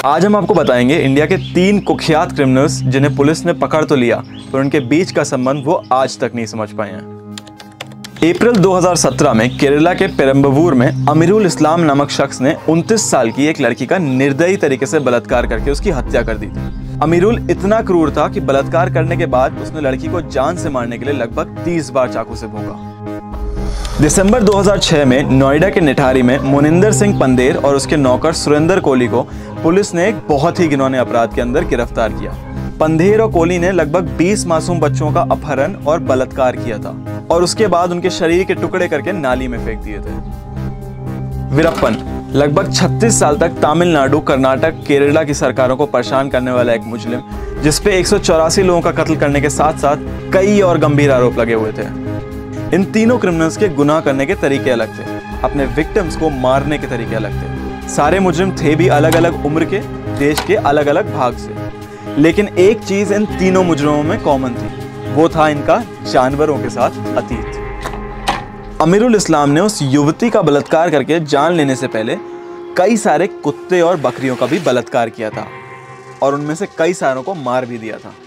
आज हम आपको बताएंगे इंडिया के 3 कुख्यात क्रिमिनल्स जिन्हें पुलिस ने पकड़ तो लिया पर उनके बीच का संबंध वो आज तक नहीं समझ पाए हैं। अप्रैल 2017 में केरला के पेरम्बवूर में अमीरुल इस्लाम नामक शख्स ने 29 साल की एक लड़की का निर्दयी तरीके से बलात्कार करके उसकी हत्या कर दी थी। अमीरुल इतना क्रूर था कि बलात्कार करने के बाद उसने लड़की को जान से मारने के लिए लगभग 30 बार चाकू से भोंका। दिसंबर 2006 में नोएडा के निठारी में मोनिंदर सिंह पंदेर और उसके नौकर सुरेंद्र कोहली को पुलिस ने एक बहुत ही घिनौने अपराध के अंदर गिरफ्तार किया। पंदेर और कोहली ने लगभग 20 मासूम बच्चों का अपहरण और बलात्कार किया था और उसके बाद उनके शरीर के टुकड़े करके नाली में फेंक दिए थे। वीरप्पन लगभग 36 साल तक तमिलनाडु, कर्नाटक, केरला की सरकारों को परेशान करने वाला एक मुजरिम, जिसपे 184 लोगों का कत्ल करने के साथ साथ कई और गंभीर आरोप लगे हुए थे। इन तीनों क्रिमिनल्स के गुनाह करने के तरीके अलग थे, अपने विक्टिम्स को मारने के तरीके अलग थे। सारे मुजरिम थे भी अलग अलग उम्र के, देश के अलग अलग भाग से, लेकिन एक चीज इन तीनों मुजरिमों में कॉमन थी, वो था इनका जानवरों के साथ अतीत। अमीरुल इस्लाम ने उस युवती का बलात्कार करके जान लेने से पहले कई सारे कुत्ते और बकरियों का भी बलात्कार किया था और उनमें से कई सारों को मार भी दिया था।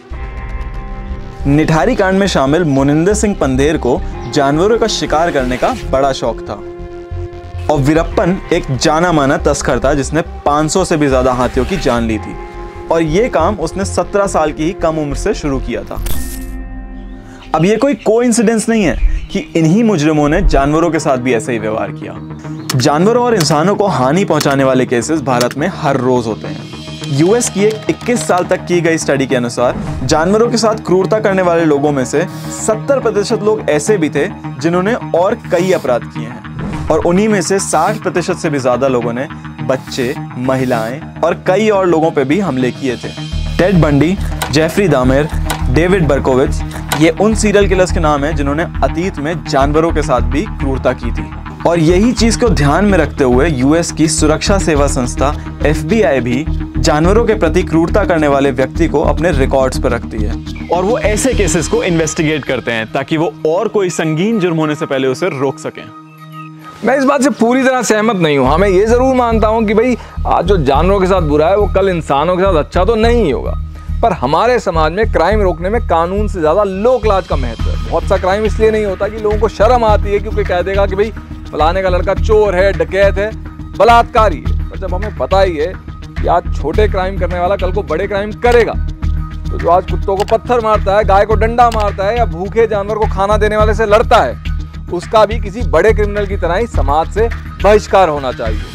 निठारी कांड में शामिल मोनिंदर सिंह पंदेर को जानवरों का शिकार करने का बड़ा शौक था और वीरप्पन एक जाना माना तस्कर था जिसने 500 से भी ज्यादा हाथियों की जान ली थी और ये काम उसने 17 साल की ही कम उम्र से शुरू किया था। अब ये कोई कोइंसिडेंस नहीं है कि इन्हीं मुजरिमों ने जानवरों के साथ भी ऐसा ही व्यवहार किया। जानवरों और इंसानों को हानि पहुंचाने वाले केसेस भारत में हर रोज होते हैं। यूएस की एक 21 साल तक की गई स्टडी के अनुसार जानवरों के साथ क्रूरता करने वाले लोगों में से 70% लोग ऐसे भी थे जिन्होंने और कई अपराध किए हैं और उन्हीं में से 60% से भी ज्यादा लोगों ने बच्चे, महिलाएं और कई और लोगों पे भी हमले किए थे। Ted Bundy, Jeffrey Dahmer, David Berkowitz, ये उन सीरियल किलर्स के नाम हैं जिन्होंने अतीत में जानवरों के साथ भी क्रूरता की थी और यही चीज को ध्यान में रखते हुए यूएस की सुरक्षा सेवा संस्था FBI भी जानवरों के प्रति क्रूरता करने वाले व्यक्ति को अपने रिकॉर्ड्स पर रखती है और वो ऐसे केसेस को इन्वेस्टिगेट करते हैं ताकि वो और कोई संगीन जुर्म होने से पहले उसे रोक सकें। मैं इस बात से पूरी तरह सहमत नहीं हूँ। हाँ, मैं ये जरूर मानता हूँ कि भाई आज जो जानवरों के साथ बुरा है वो कल इंसानों के साथ अच्छा तो नहीं होगा, पर हमारे समाज में क्राइम रोकने में कानून से ज्यादा लोक लाज का महत्व है। बहुत सा क्राइम इसलिए नहीं होता कि लोगों को शर्म आती है क्योंकि कह देगा कि भाई फलाने का लड़का चोर है, डकैत है, बलात्कारी है। पर जब हमें पता ही है कि आज छोटे क्राइम करने वाला कल को बड़े क्राइम करेगा, तो जो आज कुत्तों को पत्थर मारता है, गाय को डंडा मारता है या भूखे जानवर को खाना देने वाले से लड़ता है, उसका भी किसी बड़े क्रिमिनल की तरह ही समाज से बहिष्कार होना चाहिए।